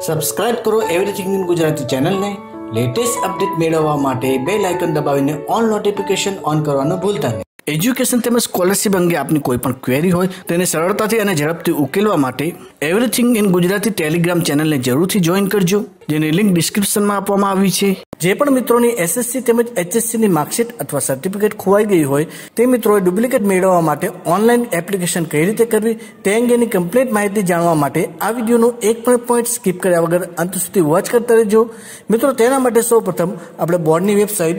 Subscribe કરો everything in Gujarati ચેનલને latest update મેળવવા માટે બેલ આઇકન દબાવીને ઓલ નોટિફિકેશન ઓન કરવાનું ભૂલતા નહીં। એજ્યુકેશન તેમજ સ્કોલરશિપ અંગે આપની કોઈ પણ ક્વેરી હોય તેને સરળતાથી અને ઝડપથી ઉકેલવા માટે એવરીથિંગ ઇન ગુજરાતી ટેલિગ્રામ ચેનલને જરૂરથી જોઈન કરજો, જેની લિંક ડિસ્ક્રિપ્શનમાં આપવામાં આવી છે। જે પણ મિત્રોની એસએસસી તેમજ એચએસસીની માર્કશીટ અથવા સર્ટિફિકેટ ખોવાઈ ગઈ હોય તે મિત્રોએ ડુપ્લિકેટ મેળવવા માટે ઓનલાઈન એપ્લિકેશન કઈ રીતે કરવી તે અંગેની કમ્પ્લીટ માહિતી જાણવા માટે આ વિડીયોનો એક પણ પોઈન્ટ સ્કીપ કર્યા વગર અંત સુધી વોચ કરતા રહેજો। મિત્રો, તેના માટે સૌપ્રથમ આપણે બોર્ડની વેબસાઇટ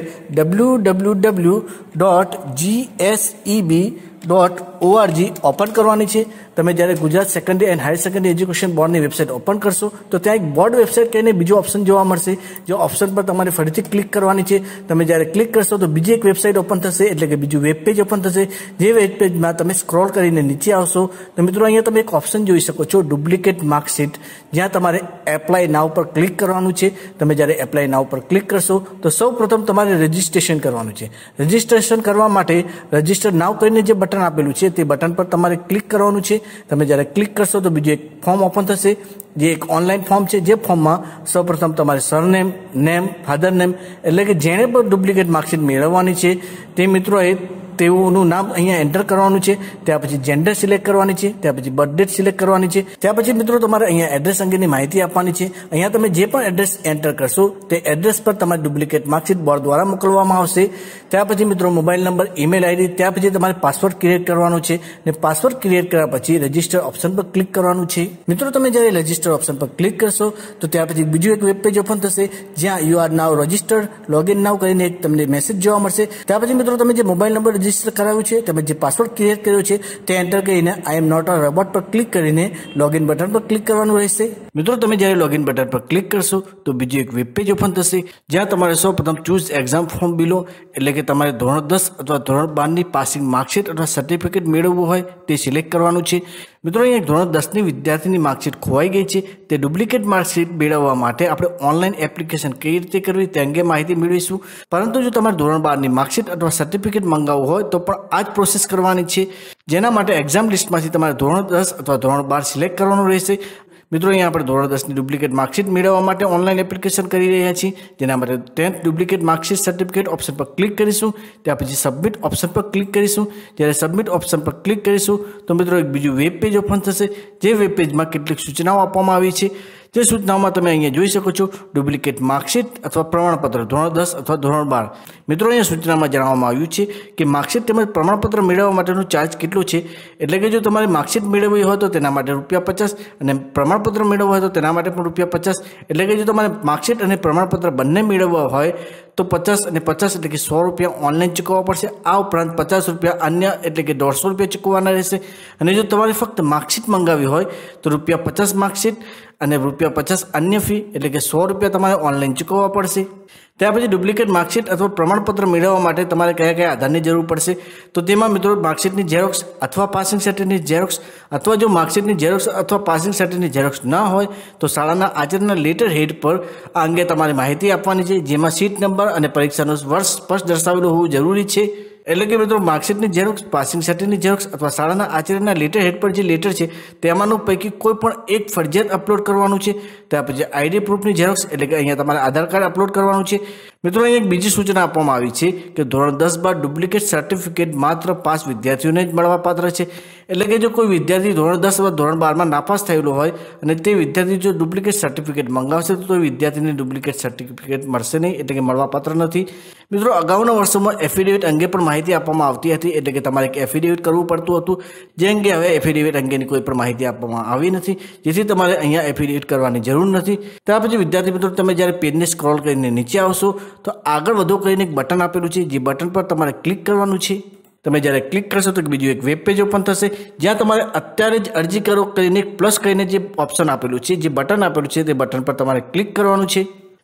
www.gseb.org ઓપન કરવાની છે। તમે જ્યારે Gujarat secondary and higher secondary education બોર્ડની વેબસાઇટ ઓપન કરશો તો ત્યાં એક બોર્ડ વેબસાઇટ કહીને બીજો ઓપ્શન જોવા મળશે। જે ઓપ્શન પર તમારે ફરીથી ક્લિક કરવાની છે। તમે જ્યારે ક્લિક કરશો તો બીજી એક વેબસાઇટ ઓપન થશે, એટલે કે બીજું વેબ પેજ ઓપન થશે। જે વેબ પેજમાં તમે સ્ક્રોલ કરીને નીચે આવશો તો મિત્રો અહીંયા તમે એક ઓપ્શન જોઈ શકો છો, ડુપ્લિકેટ માર્કશીટ, જ્યાં તમારે એપ્લાય નાવ પર ક્લિક કરવાનું છે। તમે જ્યારે એપ્લાય નાવ પર ક્લિક કરશો તો સૌ પ્રથમ તમારે રજિસ્ટ્રેશન કરવાનું છે। રજિસ્ટ્રેશન કરવા માટે રજિસ્ટર નાવ કરીને જે બટન આપેલું છે તે બટન પર તમારે ક્લિક કરવાનું છે। તમે જ્યારે ક્લિક કરશો તો બીજું એક ફોર્મ ઓપન થશે, જે એક ઓનલાઈન ફોર્મ છે। જે ફોર્મમાં સૌપ્રથમ તમારે સરનેમ, નેમ, ફાધર નેમ, એટલે કે જેણે પણ ડુપ્લિકેટ માર્કશીટ મેળવવાની છે તે મિત્રોએ તેઓનું નામ અહીંયા એન્ટર કરવાનું છે। ત્યાર પછી જેન્ડર સિલેક્ટ કરવાની છે, ત્યાર પછી બર્થ ડેટ સિલેક્ટ કરવાની છે। ત્યાર પછી મિત્રો તમારે અહીંયા એડ્રેસ અંગેની માહિતી આપવાની છે। અહીંયા તમે જે પણ એડ્રેસ એન્ટર કરશો તે એડ્રેસ પર તમારી ડુપ્લિકેટ માર્કશીટ બોર્ડ દ્વારા મોકલવામાં આવશે। ત્યાર પછી મિત્રો મોબાઈલ નંબર, ઈમેલ આઈડી, ત્યાર પછી તમારે પાસવર્ડ ક્રિએટ કરવાનો છે ને પાસવર્ડ ક્રિએટ કર્યા પછી રજિસ્ટર ઓપ્શન પર ક્લિક કરવાનું છે। મિત્રો, તમે જ્યારે રજિસ્ટર ઓપ્શન પર ક્લિક કરશો તો ત્યાર પછી બીજું એક વેબ પેજ ઓપન થશે, જ્યાં you are now registered, login now કરીને એક તમને મેસેજ જોવા મળશે। ત્યાર પછી મિત્રો તમે જે મોબાઈલ નંબર રજિસ્ટર કરાવ્યું છે, તમે જે પાસવર્ડ ક્રિએટ કર્યો છે તે એન્ટર કરીને I am not a robot પર ક્લિક કરીને લોગિન બટન પર ક્લિક કરવાનું રહેશે। મિત્રો, તમે જ્યારે લોગિન બટન પર ક્લિક કરશો તો બીજું એક વેબ પેજ ઓપન થશે, જ્યાં તમારે સૌપ્રથમ ચૂઝ એક્ઝામ ફોર્મ બિલો, એટલે કે તમારે ધોરણ 10 અથવા ધોરણ 12ની પાસિંગ માર્કશીટ અથવા સર્ટિફિકેટ મેળવવું હોય તે સિલેક્ટ કરવાનું છે। મિત્રો, અહીંયા ધોરણ 10ની વિદ્યાર્થીની માર્કશીટ ખોવાઈ ગઈ છે, તે ડુપ્લિકેટ માર્કશીટ મેળવવા માટે આપણે ઓનલાઈન એપ્લિકેશન કઈ રીતે કરવી તે અંગે માહિતી મેળવીશું। પરંતુ જો તમારે ધોરણ 12ની માર્કશીટ અથવા સર્ટિફિકેટ મંગાવવું હોય તો પણ આ જ પ્રોસેસ કરવાની છે, જેના માટે એક્ઝામ લિસ્ટમાંથી તમારે ધોરણ 10 અથવા ધોરણ 12 સિલેક્ટ કરવાનું રહેશે। મિત્રો, અહીંયા આપણે ધોરણ 10ની ડુપ્લિકેટ માર્કશીટ મેળવવા માટે ઓનલાઈન એપ્લિકેશન કરી રહ્યા છીએ, જેના માટે 10th duplicate marksheet certificate option પર ક્લિક કરીશું। ત્યાર પછી સબમિટ ઓપ્શન પર ક્લિક કરીશું। જ્યારે સબમિટ ઓપ્શન પર ક્લિક કરીશું તો મિત્રો એક બીજું વેબ પેજ ઓપન થશે, જે વેબ પેજમાં કેટલીક સૂચનાઓ આપવામાં આવી છે। જે સૂચનાઓમાં તમે અહીંયા જોઈ શકો છો, ડુપ્લિકેટ માર્કશીટ અથવા પ્રમાણપત્ર ધોરણ 10 અથવા ધોરણ 12। મિત્રો, અહીંયા સૂચનામાં જણાવવામાં આવ્યું છે કે માર્કશીટ તેમજ પ્રમાણપત્ર મેળવવા માટેનો ચાર્જ કેટલો છે, એટલે કે જો તમારે માર્કશીટ મેળવવી હોય તો તેના માટે ₹50 અને પ્રમાણપત્ર મેળવવું હોય તો તેના માટે પણ ₹50। એટલે કે જો તમારે માર્કશીટ અને પ્રમાણપત્ર બંને મેળવવા હોય તો 50 અને 50 એટલે કે ₹100 ઓનલાઈન ચૂકવવા પડશે। આ ઉપરાંત ₹50 અન્ય એટલે કે ₹150 ચૂકવવાના રહેશે। અને જો તમારે ફક્ત માર્કશીટ મંગાવી હોય તો ₹50 માર્કશીટ અને ₹50 અન્ય ફી એટલે કે ₹100 તમારે ઓનલાઈન ચૂકવવા પડશે। ત્યાર પછી ડુપ્લિકેટ માર્કશીટ અથવા પ્રમાણપત્ર મેળવવા માટે તમારે કયા કયા આધારની જરૂર પડશે તો તેમાં મિત્રો માર્કશીટની ઝેરોક્સ અથવા પાસિંગ સર્ટિફિકેટની ઝેરોક્સ, અથવા જો માર્કશીટની ઝેરોક્સ અથવા પાસિંગ સર્ટિફિકેટની ઝેરોક્સ ન હોય તો શાળાના આચાર્યના લેટર હેડ પર આ અંગે તમારે માહિતી આપવાની છે, જેમાં સીટ નંબર અને પરીક્ષાનું વર્ષ સ્પષ્ટ દર્શાવેલું હોવું જરૂરી છે। એટલે કે મિત્રો માર્કશીટની ઝેરોક્સ, પાસિંગ સર્ટિફિકેટની ઝેરોક્સ અથવા શાળાના આચાર્યના લેટર હેડ પર જે લેટર છે તેમાંનું પૈકી કોઈ પણ એક ફરજિયાત અપલોડ કરવાનું છે। ત્યાર પછી આઈડી પ્રૂફની ઝેરોક્સ, એટલે કે અહીંયા તમારે આધાર કાર્ડ અપલોડ કરવાનું છે। મિત્રો, અહીંયા એક બીજી સૂચના આપવામાં આવી છે કે ધોરણ 10 બાદ ડુપ્લિકેટ સર્ટિફિકેટ માત્ર પાસ વિદ્યાર્થીઓને જ મળવાપાત્ર છે। એટલે કે જો કોઈ વિદ્યાર્થી ધોરણ 10 અથવા ધોરણ 12માં નાપાસ થયેલો હોય અને તે વિદ્યાર્થી જો ડુપ્લિકેટ સર્ટિફિકેટ મંગાવશે તો વિદ્યાર્થીને ડુપ્લિકેટ સર્ટિફિકેટ મળશે નહીં, એટલે કે મળવાપાત્ર નથી। મિત્રો, અગાઉના વર્ષોમાં એફિડેવિટ અંગે પણ માહિતી આપવામાં આવતી હતી, એટલે કે તમારે એક એફિડેવિટ કરવું પડતું હતું, જે અંગે હવે એફિડેવિટ અંગેની કોઈ પણ માહિતી આપવામાં આવી નથી, જેથી તમારે અહીંયા એફિડેવિટ કરવાની જરૂર નથી। ત્યાર પછી વિદ્યાર્થી મિત્રો તમે જ્યારે પેજને સ્ક્રોલ કરીને નીચે આવશો તો આગળ વધો કરીને એક બટન આપેલું છે, જે બટન પર તમારે ક્લિક કરવાનું છે। તમે જ્યારે ક્લિક કરશો તો બીજું એક વેબ પેજ ઓપન થશે, જ્યાં તમારે અત્યારે જ અરજી કરો કરીને પ્લસ કરીને જે ઓપ્શન આપેલું છે, જે બટન આપેલું છે તે બટન પર તમારે ક્લિક કરવાનું છે।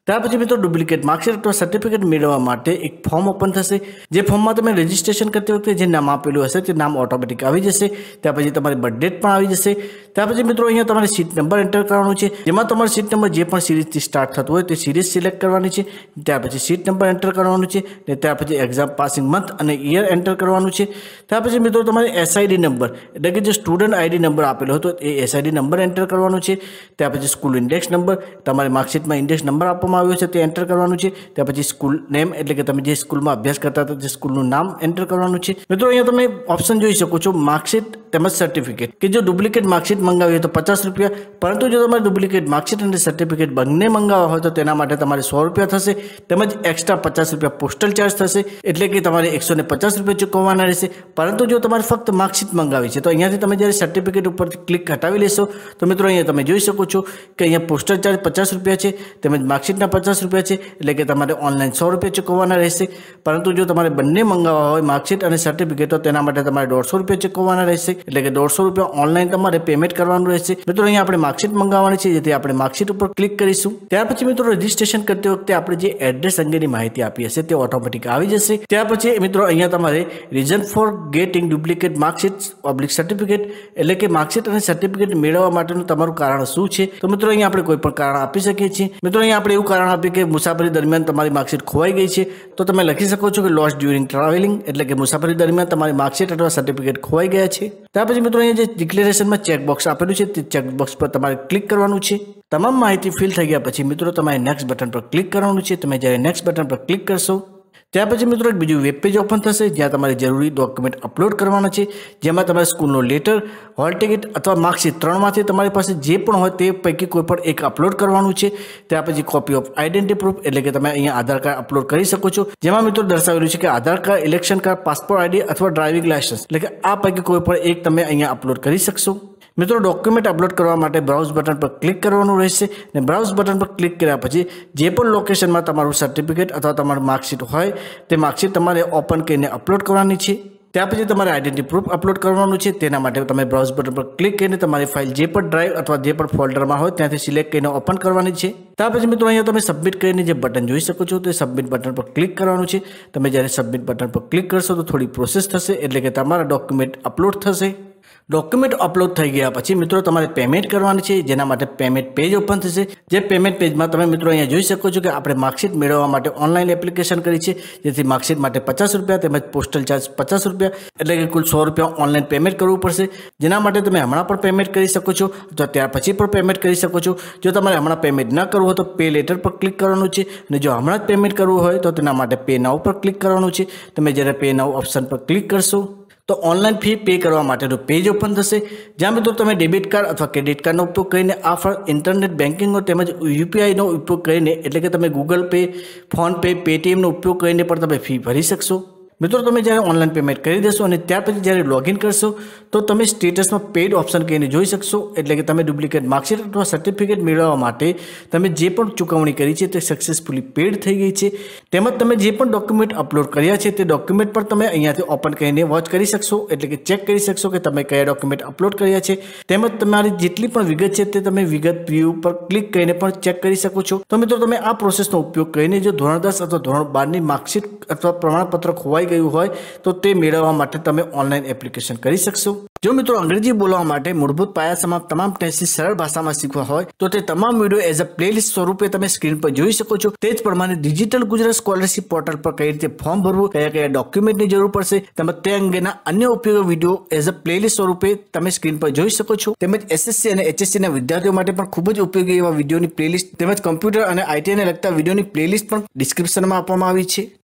ત્યાર પછી મિત્રો ડુપ્લિકેટ માર્કશીટ અથવા સર્ટિફિકેટ મેળવવા માટે એક ફોર્મ ઓપન થશે। જે ફોર્મમાં તમે રજીસ્ટ્રેશન કરતી વખતે જે નામ આપેલું હશે તે નામ ઓટોમેટિક આવી જશે। ત્યાર પછી તમારી બર્થ ડેટ પણ આવી જશે। ત્યાર પછી મિત્રો અહીંયા તમારે સીટ નંબર એન્ટર કરવાનો છે, જેમાં તમારો સીટ નંબર જે પણ સિરીઝથી સ્ટાર્ટ થતું હોય તે સિરીઝ સિલેક્ટ કરવાની છે। ત્યાર પછી સીટ નંબર એન્ટર કરવાનું છે ને ત્યાર પછી એક્ઝામ પાસિંગ મંથ અને યર એન્ટર કરવાનું છે। ત્યાર પછી મિત્રો તમારે એસઆઈડી નંબર એટલે કે જે સ્ટુડન્ટ આઈડી નંબર આપેલો હતો એ એસઆઈડી નંબર એન્ટર કરવાનો છે। ત્યાર પછી સ્કૂલ ઇન્ડેક્સ નંબર, તમારી માર્કશીટમાં ઇન્ડેક્સ નંબર આપવામાં આવ્યો છે તે એન્ટર કરવાનું છે। ત્યાર પછી સ્કૂલ નેમ એટલે કે તમે જે સ્કૂલમાં અભ્યાસ કરતા હતા તે સ્કૂલનું નામ એન્ટર કરવાનું છે। મિત્રો અહીંયા તમે ઓપ્શન જોઈ શકો છો માર્કશીટ તેમજ સર્ટિફિકેટ કે જો ડુપ્લિકેટ માર્કશીટ મંગાવી હોય તો 50 રૂપિયા, પરંતુ જો તમારે ડુપ્લિકેટ માર્કશીટ અને સર્ટિફિકેટ બંને મંગાવવા હોય તો તેના માટે તમારે 100 રૂપિયા થશે, તેમજ એક્સ્ટ્રા 50 રૂપિયા પોસ્ટલ ચાર્જ થશે, એટલે કે તમારે 150 રૂપિયા ચૂકવવાના રહેશે। પરંતુ જો તમારે ફક્ત માર્કશીટ મંગાવી છે તો અહીંયાથી તમે જ્યારે સર્ટિફિકેટ ઉપર ક્લિક હટાવી લેશો તો મિત્રો અહીંયા તમે જોઈ શકો છો કે અહીંયા પોસ્ટલ ચાર્જ 50 રૂપિયા છે, તેમજ માર્કશીટના 50 રૂપિયા છે, એટલે કે તમારે ઓનલાઈન 100 રૂપિયા ચૂકવવાના રહેશે। પરંતુ જો તમારે બંને મંગાવવા હોય માર્કશીટ અને સર્ટિફિકેટ તો તેના માટે તમારે 150 રૂપિયા ચૂકવવાના રહેશે, એટલે કે 150 રૂપિયા ઓનલાઈન તમારે પેમેન્ટ કરવાનું રહેશે। મિત્રો અહીંયા આપણે માર્કશીટ મંગાવવાની છે, જેથી આપણે માર્કશીટ ઉપર ક્લિક કરીશું। ત્યાર પછી મિત્રો રજીસ્ટ્રેશન કરતી વખતે આપણે જે એડ્રેસ અંગેની માહિતી આપી હશે તે ઓટોમેટિક આવી જશે। ત્યાર પછી મિત્રો અહીંયા તમારે reason for getting duplicate marksheet public certificate એટલે કે માર્કશીટ અને સર્ટિફિકેટ મેળવવા માટેનું તમારું કારણ શું છે, તો મિત્રો અહીંયા આપણે કોઈ પણ કારણ આપી શકીએ છીએ। મિત્રો અહીંયા આપણે એવું કારણ આપીએ કે મુસાફરી દરમિયાન તમારી માર્કશીટ ખોવાઈ ગઈ છે, તો તમે લખી શકો છો કે લોસ્ટ ડ્યુરિંગ ટ્રાવેલિંગ એટલે કે મુસાફરી દરમિયાન તમારી માર્કશીટ અથવા સર્ટિફિકેટ ખોવાઈ ગયા છે। ત્યાર પછી મિત્રો અહીંયા જે ડિક્લેરેશનમાં ચેકબોક્સ આપેલું છે તે ચેકબોક્સ પર તમારે ક્લિક કરવાનું છે। તમામ માહિતી ફિલ થઈ ગયા પછી મિત્રો તમારે નેક્સ્ટ બટન પર ક્લિક કરવાનું છે। તમે જ્યારે નેક્સ્ટ બટન પર ક્લિક કરશો ત્યાર પછી મિત્રો એક બીજું વેબ પેજ ઓપન થશે, જ્યાં તમારે જરૂરી ડોક્યુમેન્ટ અપલોડ કરવાના છે, જેમાં તમારે સ્કૂલનો લેટર, હોલ ટિકિટ અથવા માર્કશીટ ત્રણમાંથી તમારી પાસે જે પણ હોય તે પૈકી કોઈ પણ એક અપલોડ કરવાનું છે। ત્યાર પછી કોપી ઓફ આઈડેન્ટિટી પ્રૂફ એટલે કે તમે અહીંયા આધાર કાર્ડ અપલોડ કરી શકો છો, જેમાં મિત્રો દર્શાવેલું છે કે Aadhaar card, election card, passport ID અથવા ડ્રાઇવિંગ લાયસન્સ એટલે કે આ પૈકી કોઈ પણ એક તમે અહીંયા અપલોડ કરી શકશો। મિત્રો ડોક્યુમેન્ટ અપલોડ કરવા માટે બ્રાઉઝ બટન પર ક્લિક કરવાનું રહેશે અને બ્રાઉઝ બટન પર ક્લિક કર્યા પછી જે પણ લોકેશનમાં તમારું સર્ટિફિકેટ અથવા તમારું માર્કશીટ હોય તે માર્કશીટ તમારે ઓપન કરીને અપલોડ કરવાની છે। ત્યાર પછી તમારે આઈડેન્ટિટી પ્રૂફ અપલોડ કરવાનું છે, તેના માટે તમે બ્રાઉઝ બટન પર ક્લિક કરીને તમારી ફાઇલ જે પણ ડ્રાઈવ અથવા જે પણ ફોલ્ડરમાં હોય ત્યાંથી સિલેક્ટ કરીને ઓપન કરવાની છે। ત્યાર પછી મિત્રો અહીંયા તમે સબમિટ કરીને જે બટન જોઈ શકો છો તે સબમિટ બટન પર ક્લિક કરવાનું છે। તમે જ્યારે સબમિટ બટન પર ક્લિક કરશો તો થોડી પ્રોસેસ થશે, એટલે કે તમારા ડોક્યુમેન્ટ અપલોડ થશે। ડોક્યુમેન્ટ અપલોડ થઈ ગયા પછી મિત્રો તમારે પેમેન્ટ કરવાની છે, જેના માટે પેમેન્ટ પેજ ઓપન થશે। જે પેમેન્ટ પેજમાં તમે મિત્રો અહીંયા જોઈ શકો છો કે આપણે માર્કશીટ મેળવવા માટે ઓનલાઈન એપ્લિકેશન કરી છે, જેથી માર્કશીટ માટે 50 રૂપિયા તેમજ પોસ્ટલ ચાર્જ 50 રૂપિયા એટલે કે કુલ 100 રૂપિયા ઓનલાઈન પેમેન્ટ કરવું પડશે, જેના માટે તમે હમણાં પણ પેમેન્ટ કરી શકો છો અથવા ત્યાર પછી પણ પેમેન્ટ કરી શકો છો। જો તમારે હમણાં પેમેન્ટ ન કરવું હોય તો પે લેટર પર ક્લિક કરવાનું છે, અને જો હમણાં જ પેમેન્ટ કરવું હોય તો તેના માટે પે નાઉ પર ક્લિક કરવાનું છે। તમે જ્યારે પે નાઉ ઓપ્શન પર ક્લિક કરશો તો ઓનલાઈન ફી પે કરવા માટેનું પેજ ઓપન થશે, જ્યાં મિત્રો તમે ડેબિટ કાર્ડ અથવા ક્રેડિટ કાર્ડનો ઉપયોગ કરીને આ ફળ ઇન્ટરનેટ બેન્કિંગનો તેમજ યુપીઆઈનો ઉપયોગ કરીને એટલે કે તમે ગૂગલ પે, ફોન પે, પેટીએમનો ઉપયોગ કરીને પણ તમે ફી ભરી શકશો। મિત્રો તમે જ્યારે ઓનલાઈન પેમેન્ટ કરી દેશો અને ત્યાર પછી જ્યારે લોગિન કરશો તો તમે સ્ટેટસમાં પેડ ઓપ્શન કહીને જોઈ શકશો, એટલે કે તમે ડુપ્લિકેટ માર્કશીટ અથવા સર્ટિફિકેટ મેળવવા માટે તમે જે પણ ચૂકવણી કરી છે તે સક્સેસફુલી પેડ થઈ ગઈ છે, તેમજ તમે જે પણ ડોક્યુમેન્ટ અપલોડ કર્યા છે તે ડોક્યુમેન્ટ પણ તમે અહીંયાથી ઓપન કરીને વોચ કરી શકશો, એટલે કે ચેક કરી શકશો કે તમે કયા ડોક્યુમેન્ટ અપલોડ કર્યા છે, તેમજ તમારી જેટલી પણ વિગત છે તે તમે વિગત વ્યૂ પર ક્લિક કરીને પણ ચેક કરી શકો છો। તો મિત્રો તમે આ પ્રોસેસનો ઉપયોગ કરીને જો ધોરણ 10 અથવા ધોરણ 12ની માર્કશીટ અથવા પ્રમાણપત્ર ખોવાઈ ગયું હોય તો તે મેળવવા માટે તમે ઓનલાઈન એપ્લિકેશન કરી શકશો। જો મિત્રો અંગ્રેજી બોલવા માટે મૂળભૂત પાયા સમાપ્ત તમામ ટેસ્ટથી સરળ ભાષામાં શીખવા હોય તો તે તમામ વિડીયો એઝ અ પ્લેલિસ્ટ સ્વરૂપે તમે સ્ક્રીન પર જોઈ શકો છો। તે જ પ્રમાણે ડિજિટલ ગુજરાત સ્કોલરશિપ પોર્ટલ પર કઈ રીતે ફોર્મ ભરવું, કયા ડોક્યુમેન્ટની જરૂર પડશે તેમજ તે અંગેના અન્ય ઉપયોગી વિડીયો એઝ અ પ્લેલિસ્ટ સ્વરૂપે તમે સ્ક્રીન પર જોઈ શકો છો। તેમજ એસએસસી અને એચએસસી ના વિદ્યાર્થીઓ માટે પણ ખૂબ જ ઉપયોગી એવા વિડીયોની પ્લેલિસ્ટ તેમજ કમ્પ્યુટર અને આઈટી ને લગતા વિડીયોની પ્લેલિસ્ટ પણ ડિસ્ક્રિપ્શનમાં આપવામાં આવી છે।